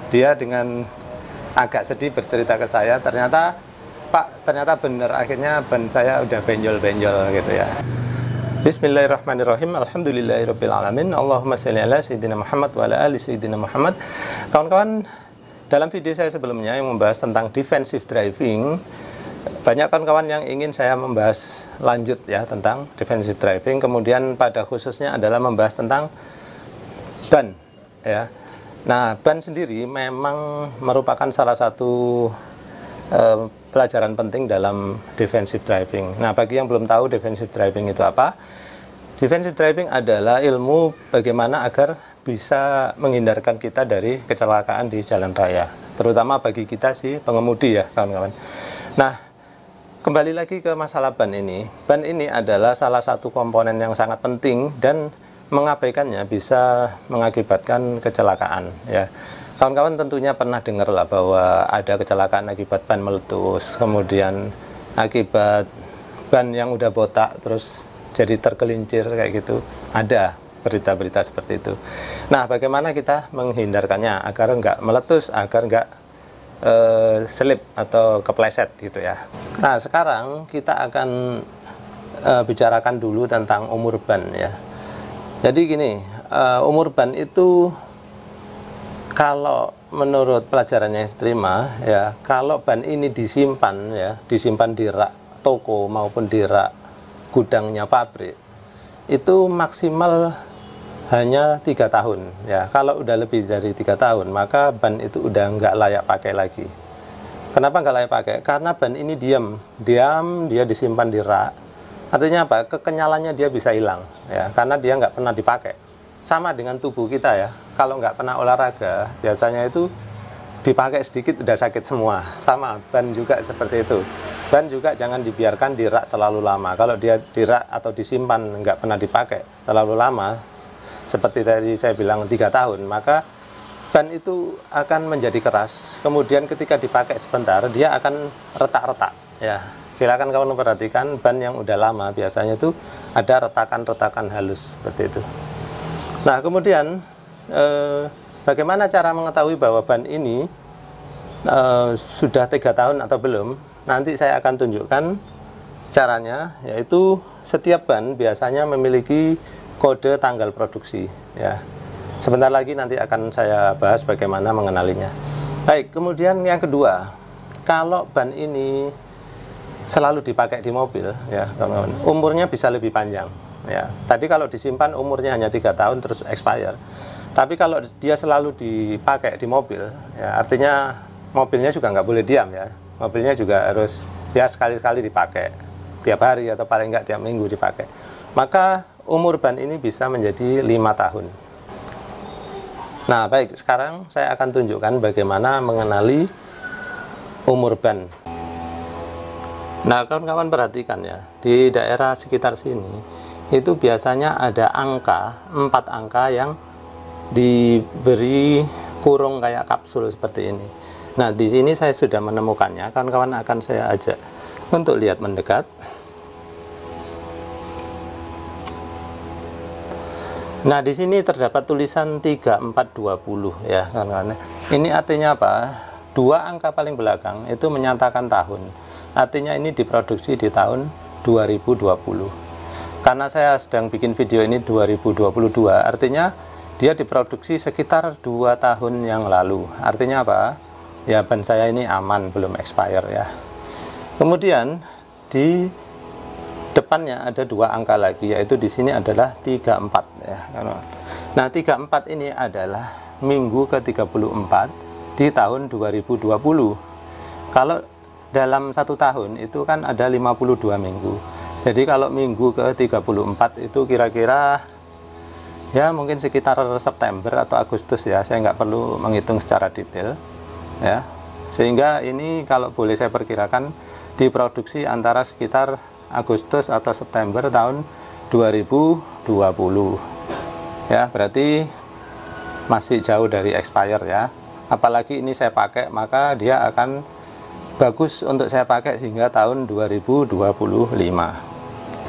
dia dengan agak sedih bercerita ke saya, ternyata Pak, ternyata benar, akhirnya ban saya udah benjol-benjol gitu ya. Bismillahirrahmanirrahim. Alhamdulillahirrabbilalamin. Allahumma sholli ala sayyidina Muhammad wa ala ali sayyidina Muhammad. Kawan-kawan, dalam video saya sebelumnya yang membahas tentang defensive driving, banyak kawan-kawan yang ingin saya membahas lanjut ya tentang defensive driving. Kemudian pada khususnya adalah membahas tentang ban ya. Nah, ban sendiri memang merupakan salah satu pelajaran penting dalam defensive driving. Nah, bagi yang belum tahu defensive driving itu apa? Defensive driving adalah ilmu bagaimana agar bisa menghindarkan kita dari kecelakaan di jalan raya, terutama bagi kita si pengemudi ya kawan-kawan. Nah, kembali lagi ke masalah ban ini. Ban ini adalah salah satu komponen yang sangat penting dan mengabaikannya bisa mengakibatkan kecelakaan ya. Kawan-kawan tentunya pernah dengar lah bahwa ada kecelakaan akibat ban meletus, kemudian akibat ban yang udah botak terus jadi tergelincir kayak gitu. Ada berita-berita seperti itu. Nah, bagaimana kita menghindarkannya agar nggak meletus, agar nggak slip atau kepleset gitu ya. Nah, sekarang kita akan bicarakan dulu tentang umur ban ya. Jadi gini, umur ban itu kalau menurut pelajaran yang saya terima ya, kalau ban ini disimpan ya, disimpan di rak toko maupun di rak gudangnya pabrik, itu maksimal hanya 3 tahun ya. Kalau udah lebih dari 3 tahun maka ban itu udah nggak layak pakai lagi. Kenapa nggak layak pakai? Karena ban ini diam dia disimpan di rak. Artinya apa? Kekenyalannya dia bisa hilang ya, karena dia nggak pernah dipakai. Sama dengan tubuh kita ya, kalau nggak pernah olahraga biasanya itu dipakai sedikit udah sakit semua. Sama, ban juga seperti itu. Ban juga jangan dibiarkan di rak terlalu lama. Kalau dia di rak atau disimpan nggak pernah dipakai terlalu lama, seperti tadi saya bilang 3 tahun, maka ban itu akan menjadi keras. Kemudian ketika dipakai sebentar dia akan retak-retak ya. Silakan kawan perhatikan ban yang udah lama biasanya itu ada retakan-retakan halus seperti itu. Nah, kemudian bagaimana cara mengetahui bahwa ban ini sudah 3 tahun atau belum? Nanti saya akan tunjukkan caranya, yaitu setiap ban biasanya memiliki kode tanggal produksi ya. Sebentar lagi nanti akan saya bahas bagaimana mengenalinya. Baik, kemudian yang kedua, kalau ban ini selalu dipakai di mobil ya kawan-kawan, umurnya bisa lebih panjang ya. Tadi kalau disimpan umurnya hanya 3 tahun terus expire. Tapi kalau dia selalu dipakai di mobil ya, artinya mobilnya juga nggak boleh diam ya. Mobilnya juga harus ya sekali-sekali dipakai, tiap hari atau paling nggak tiap minggu dipakai. Maka umur ban ini bisa menjadi 5 tahun. Nah, baik, sekarang saya akan tunjukkan bagaimana mengenali umur ban. Nah, kawan-kawan perhatikan ya, di daerah sekitar sini itu biasanya ada angka, 4 angka yang diberi kurung kayak kapsul seperti ini. Nah, di sini saya sudah menemukannya. Kawan-kawan akan saya ajak untuk lihat mendekat. Nah, di sini terdapat tulisan 3420 ya kawan-kawan. Ini artinya apa? 2 angka paling belakang itu menyatakan tahun. Artinya ini diproduksi di tahun 2020. Karena saya sedang bikin video ini 2022, artinya dia diproduksi sekitar 2 tahun yang lalu. Artinya apa? Ya, ban saya ini aman, belum expire ya. Kemudian di depannya ada 2 angka lagi, yaitu di sini adalah 34 ya. Nah, 34 ini adalah minggu ke-34 di tahun 2020. Kalau dalam 1 tahun itu kan ada 52 minggu. Jadi kalau minggu ke-34 itu kira-kira ya mungkin sekitar September atau Agustus ya. Saya nggak perlu menghitung secara detail ya. Sehingga ini kalau boleh saya perkirakan diproduksi antara sekitar Agustus atau September tahun 2020. Ya, berarti masih jauh dari expire ya. Apalagi ini saya pakai, maka dia akan bagus untuk saya pakai hingga tahun 2025.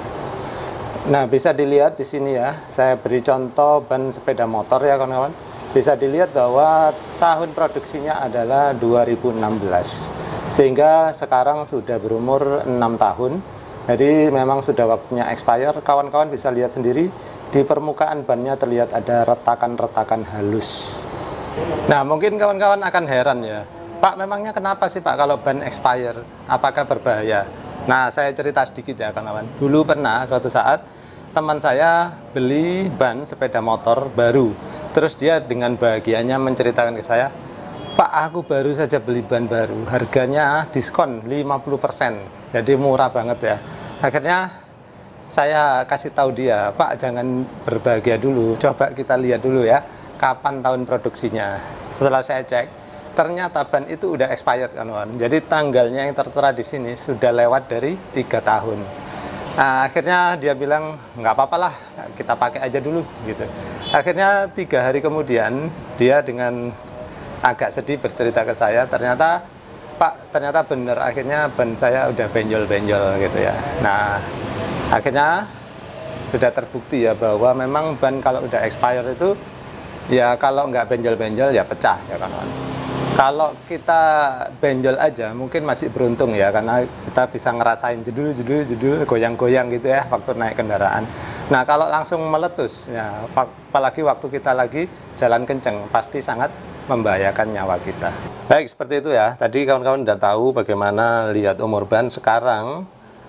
Nah, bisa dilihat di sini ya, saya beri contoh ban sepeda motor ya kawan-kawan. bisa dilihat bahwa tahun produksinya adalah 2016, sehingga sekarang sudah berumur 6 tahun. Jadi memang sudah waktunya expire. Kawan-kawan bisa lihat sendiri, di permukaan bannya terlihat ada retakan-retakan halus. Nah, mungkin kawan-kawan akan heran ya, Pak, memangnya kenapa sih Pak kalau ban expire? Apakah berbahaya? Nah, saya cerita sedikit ya kawan-kawan. Dulu pernah suatu saat teman saya beli ban sepeda motor baru. Terus dia dengan bahagianya menceritakan ke saya, Pak, aku baru saja beli ban baru, harganya diskon 50%, jadi murah banget ya. Akhirnya saya kasih tahu dia, Pak, jangan berbahagia dulu, coba kita lihat dulu ya, kapan tahun produksinya. Setelah saya cek, ternyata ban itu udah expired kawan. Jadi tanggalnya yang tertera di sini sudah lewat dari 3 tahun. Nah, akhirnya dia bilang nggak apa-apa lah, kita pakai aja dulu gitu. Akhirnya 3 hari kemudian dia dengan agak sedih bercerita ke saya, ternyata Pak, ternyata benar, akhirnya ban saya udah benjol-benjol gitu ya. Nah, akhirnya sudah terbukti ya bahwa memang ban kalau udah expire itu ya kalau nggak benjol-benjol ya pecah ya kawan. Kalau kita benjol aja mungkin masih beruntung ya, karena kita bisa ngerasain jedul goyang-goyang gitu ya waktu naik kendaraan. Nah, kalau langsung meletus ya, apalagi waktu kita lagi jalan kenceng, pasti sangat membahayakan nyawa kita. Baik, seperti itu ya. Tadi kawan-kawan udah tahu bagaimana lihat umur ban. Sekarang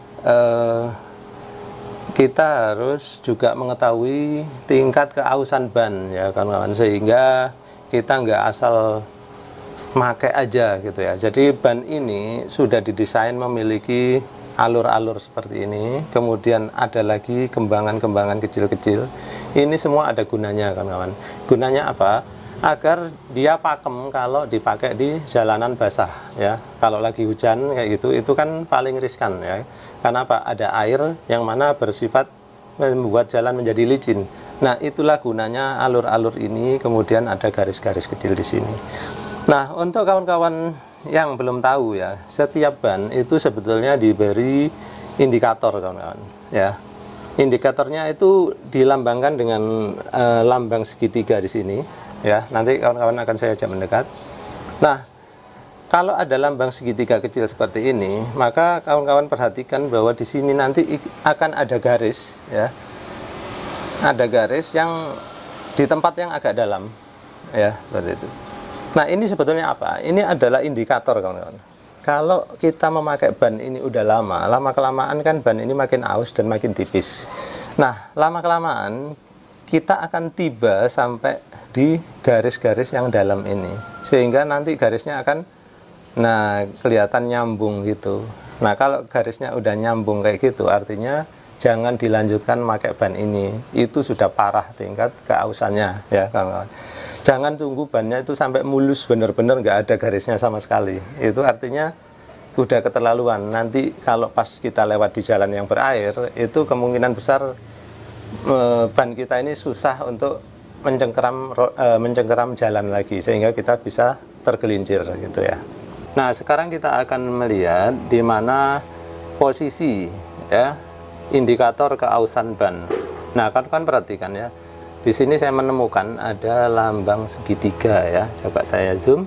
kita harus juga mengetahui tingkat keausan ban ya kawan-kawan, sehingga kita nggak asal pakai aja gitu ya. Jadi ban ini sudah didesain memiliki alur-alur seperti ini, kemudian ada lagi kembangan-kembangan kecil-kecil. Ini semua ada gunanya kawan-kawan. Gunanya apa? Agar dia pakem kalau dipakai di jalanan basah ya. Kalau lagi hujan kayak gitu, itu kan paling riskan ya. Karena apa? Ada air yang mana bersifat membuat jalan menjadi licin. Nah, itulah gunanya alur-alur ini, kemudian ada garis-garis kecil di sini. Nah, untuk kawan-kawan yang belum tahu ya, setiap ban itu sebetulnya diberi indikator kawan-kawan ya. Indikatornya itu dilambangkan dengan lambang segitiga di sini ya. Nanti kawan-kawan akan saya ajak mendekat. Nah, kalau ada lambang segitiga kecil seperti ini, maka kawan-kawan perhatikan bahwa di sini nanti akan ada garis ya. Ada garis yang di tempat yang agak dalam ya, seperti itu. Nah, ini sebetulnya apa? Ini adalah indikator kawan-kawan. Kalau kita memakai ban ini udah lama-kelamaan kan ban ini makin aus dan makin tipis. Nah, lama-kelamaan kita akan tiba sampai di garis-garis yang dalam ini, sehingga nanti garisnya akan kelihatan nyambung gitu. Nah, kalau garisnya udah nyambung kayak gitu, artinya jangan dilanjutkan pakai ban ini. Itu sudah parah tingkat keausannya ya kawan-kawan. Jangan tunggu bannya itu sampai mulus benar-benar nggak ada garisnya sama sekali. Itu artinya udah keterlaluan. Nanti kalau pas kita lewat di jalan yang berair, itu kemungkinan besar ban kita ini susah untuk mencengkeram jalan lagi, sehingga kita bisa tergelincir gitu ya. Nah, sekarang kita akan melihat di mana posisi ya indikator keausan ban. Nah, kan perhatikan ya. Di sini saya menemukan ada lambang segitiga ya. Coba saya zoom.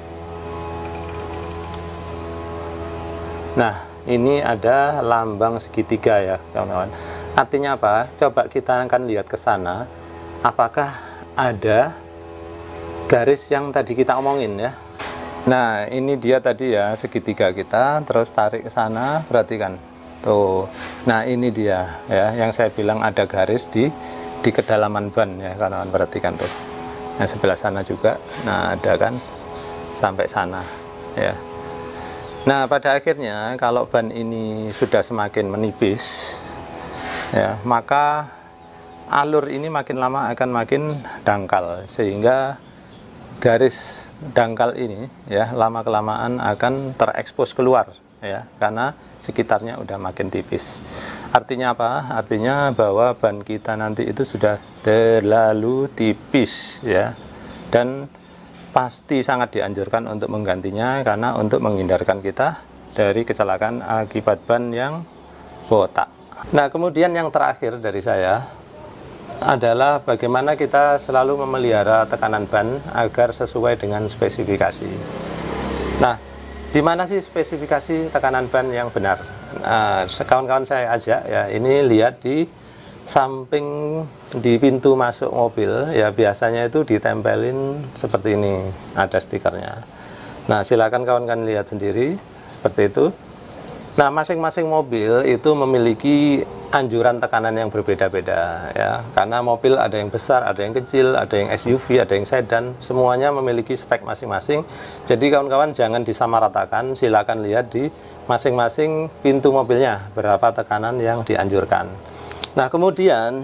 Nah, ini ada lambang segitiga ya, kawan-kawan. Artinya apa? Coba kita akan lihat ke sana. Apakah ada garis yang tadi kita omongin ya? Nah, ini dia tadi ya segitiga kita. Terus tarik ke sana, perhatikan. Tuh. Nah, ini dia ya yang saya bilang ada garis di kedalaman ban ya, kawan-kawan, perhatikan tuh. Nah, sebelah sana juga. Nah, ada kan sampai sana ya. Nah, pada akhirnya kalau ban ini sudah semakin menipis ya, maka alur ini makin lama akan makin dangkal, sehingga garis dangkal ini ya lama-kelamaan akan terekspos keluar ya, karena sekitarnya udah makin tipis. Artinya apa? Artinya bahwa ban kita nanti itu sudah terlalu tipis ya, dan pasti sangat dianjurkan untuk menggantinya, karena untuk menghindarkan kita dari kecelakaan akibat ban yang botak. Nah, kemudian yang terakhir dari saya, adalah bagaimana kita selalu memelihara tekanan ban agar sesuai dengan spesifikasi. Nah, di mana sih spesifikasi tekanan ban yang benar? Nah, kawan-kawan saya ajak ya, ini lihat di samping di pintu masuk mobil ya, biasanya itu ditempelin seperti ini, ada stikernya. Nah, silakan kawan-kawan lihat sendiri seperti itu. Nah, masing-masing mobil itu memiliki anjuran tekanan yang berbeda-beda ya, karena mobil ada yang besar, ada yang kecil, ada yang SUV, ada yang sedan, semuanya memiliki spek masing-masing. Jadi kawan-kawan jangan disamaratakan, silakan lihat di masing-masing pintu mobilnya berapa tekanan yang dianjurkan. Nah, kemudian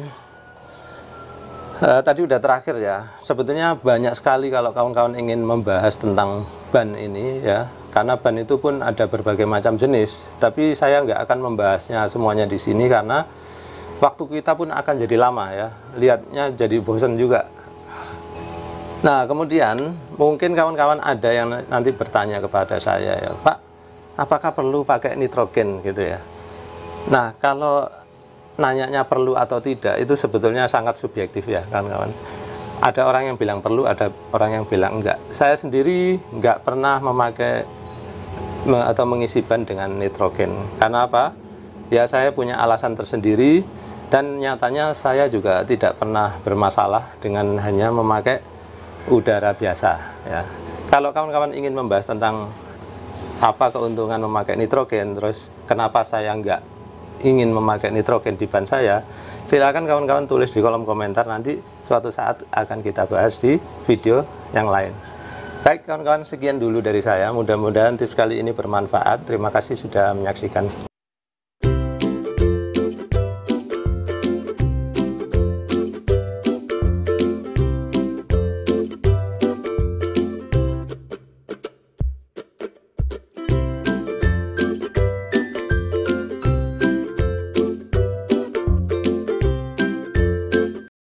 tadi udah terakhir ya, sebetulnya banyak sekali kalau kawan-kawan ingin membahas tentang ban ini ya, karena ban itu pun ada berbagai macam jenis, tapi saya nggak akan membahasnya semuanya di sini karena waktu kita pun akan jadi lama ya, lihatnya jadi bosan juga. Nah, kemudian mungkin kawan-kawan ada yang nanti bertanya kepada saya ya, Pak, apakah perlu pakai nitrogen gitu ya? Nah, kalau nanyanya perlu atau tidak itu sebetulnya sangat subjektif ya kawan-kawan. Ada orang yang bilang perlu, ada orang yang bilang enggak. Saya sendiri enggak pernah memakai atau mengisi ban dengan nitrogen. Karena apa? Ya, saya punya alasan tersendiri dan nyatanya saya juga tidak pernah bermasalah dengan hanya memakai udara biasa ya. Kalau kawan-kawan ingin membahas tentang apa keuntungan memakai nitrogen, terus kenapa saya enggak ingin memakai nitrogen di ban saya, silakan kawan-kawan tulis di kolom komentar, nanti suatu saat akan kita bahas di video yang lain. Baik kawan-kawan, sekian dulu dari saya, mudah-mudahan tips kali ini bermanfaat. Terima kasih sudah menyaksikan.